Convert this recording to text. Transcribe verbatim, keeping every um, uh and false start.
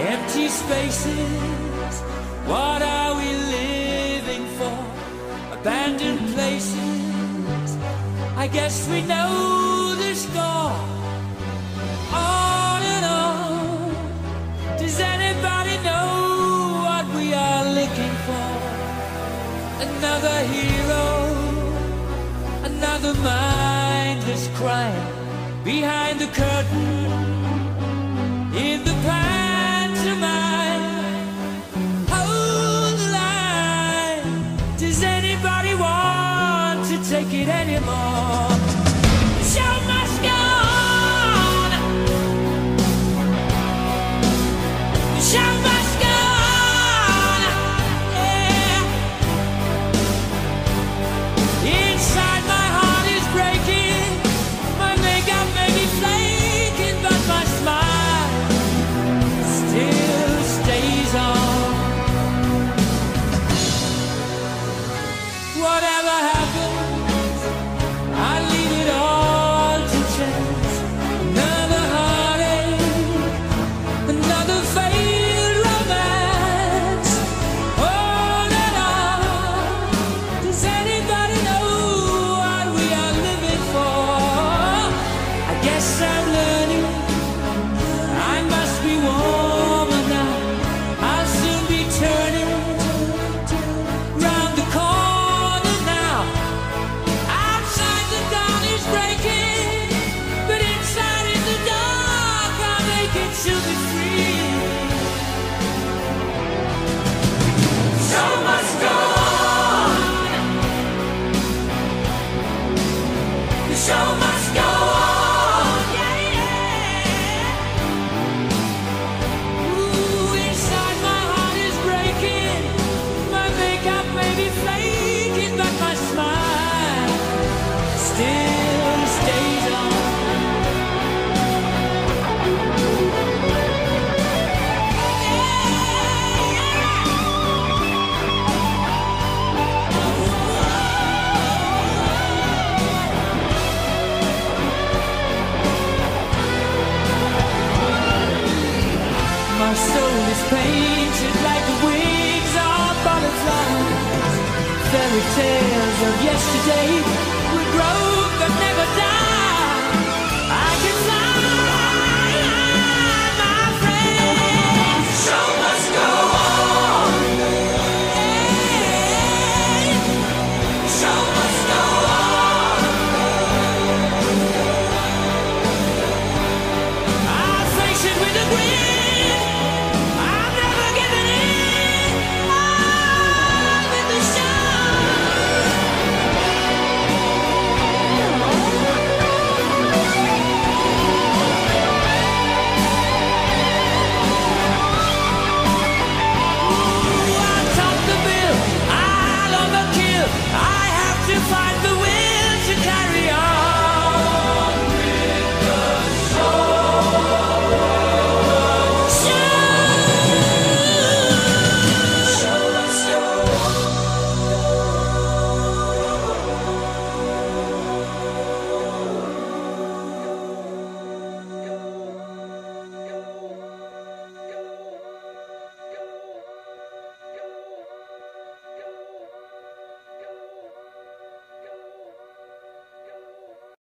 Empty spaces, what are we living for? Abandoned places, I guess we know the score. On and on, does anybody know what we are looking for? Another hero, another mindless crime behind the curtain, in the pantomime. Hold the line, does anybody want to take it anymore? The show must go on. The show must go on. Yeah. Inside my heart is breaking, my makeup may be flaking, but my smile still stays on. Whatever happens, I leave it all to chance. Another heartache, another failed romance. On and on, does anybody know what we are living for? I guess I'm learning, I must be warmer now. I'll soon be turning round the corner now. Outside the dawn is breaking, but inside is the dark. I'll make it to be free. Show must go on. The show must go on. Yeah, yeah. Ooh, inside my heart is breaking, my makeup may be flaking, but my smile still stays on. My soul is painted like the wings of butterflies. Fairy tales of yesterday will grow but never die.